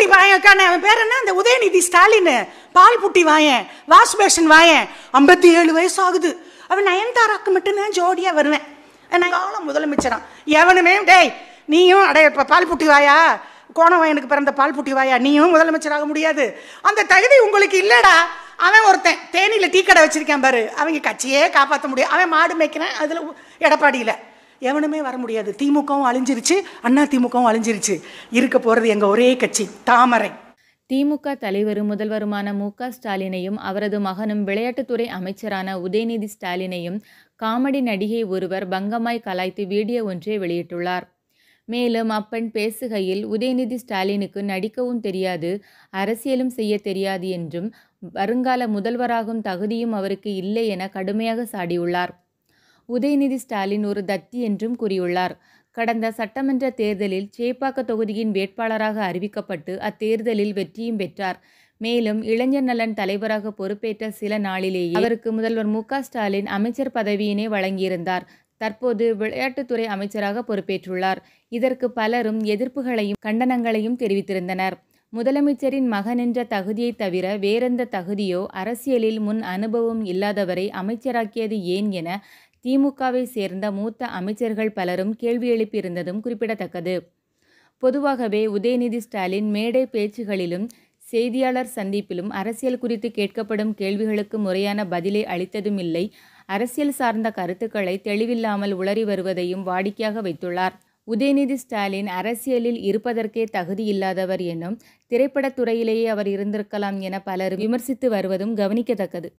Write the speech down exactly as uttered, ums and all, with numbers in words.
புட்டி வாயன், அவன் பேர் என்ன, அந்த உதயநிதி ஸ்டாலின், பால் புட்டி வாயன், வாஷ் பேஷன் வாயன், ஐம்பத்தி ஏழு வயசு ஆகுது. அவன் நயன்தாராக்கு மட்டும்தான் ஜோடியா வருவேன். காலம் முதலமைச்சரான். எவனுமே டேய் நீயும் அடைய பால் புட்டி வாயா, கோணவாயனுக்கு பிறந்த பால் புட்டி வாயா, நீயும் முதலமைச்சராக முடியாது, அந்த தகுதி உங்களுக்கு இல்லடா. அவன் ஒருத்தன் தேனியில் டீ கடை வச்சிருக்கான் பாரு, அவங்க கட்சியே காப்பாற்ற முடியும். அவன் மாடு மேய்க்கிறான், அதில் எடப்பாடியில் எவனுமே வர முடியாது. திமுகவும் அழிஞ்சிருச்சு, அண்ணா திமுகவும் அழிஞ்சிருச்சு. இருக்க போகிறது எங்கள் ஒரே கட்சி தாமரை. திமுக தலைவரும் முதல்வருமான மு க ஸ்டாலினையும் அவரது மகனும் விளையாட்டுத்துறை அமைச்சரான உதயநிதி ஸ்டாலினையும் காமெடி நடிகை ஒருவர் பங்கமாய் கலாய்த்து வீடியோ ஒன்றை வெளியிட்டுள்ளார். மேலும் அப்பெண் பேசுகையில் உதயநிதி ஸ்டாலினுக்கு நடிக்கவும் தெரியாது, அரசியலும் செய்ய தெரியாது என்றும் வருங்கால முதல்வராகும் தகுதியும் அவருக்கு இல்லை என கடுமையாக சாடியுள்ளார். உதயநிதி ஸ்டாலின் ஒரு தத்தி என்றும் கூறியுள்ளார். கடந்த சட்டமன்ற தேர்தலில் சேப்பாக்க தொகுதியின் வேட்பாளராக அறிவிக்கப்பட்டு அத்தேர்தலில் வெற்றியும் பெற்றார். மேலும் இளைஞர் நலன் தலைவராக பொறுப்பேற்ற சில நாளிலேயே அவருக்கு முதல்வர் மு க ஸ்டாலின் அமைச்சர் பதவியினை வழங்கியிருந்தார். தற்போது விளையாட்டுத்துறை அமைச்சராக பொறுப்பேற்றுள்ளார். இதற்கு பலரும் எதிர்ப்புகளையும் கண்டனங்களையும் தெரிவித்திருந்தனர். முதலமைச்சரின் மகன் என்ற தகுதியை தவிர வேறெந்த தகுதியோ அரசியலில் முன் அனுபவம் இல்லாதவரை அமைச்சராக்கியது ஏன் என திமுகவை சேர்ந்த மூத்த அமைச்சர்கள் பலரும் கேள்வி எழுப்பியிருந்ததும் குறிப்பிடத்தக்கது. பொதுவாகவே உதயநிதி ஸ்டாலின் மேடை பேச்சுகளிலும் செய்தியாளர் சந்திப்பிலும் அரசியல் குறித்து கேட்கப்படும் கேள்விகளுக்கு முறையான பதிலை அளித்ததும் இல்லை. அரசியல் சார்ந்த கருத்துக்களை தெளிவில்லாமல் உளறி வருவதையும் வாடிக்கையாக வைத்துள்ளார். உதயநிதி ஸ்டாலின் அரசியலில் இருப்பதற்கே தகுதி இல்லாதவர் எனும், திரைப்படத்துறையிலேயே அவர் இருந்திருக்கலாம் என பலரும் விமர்சித்து வருவதும் கவனிக்கத்தக்கது.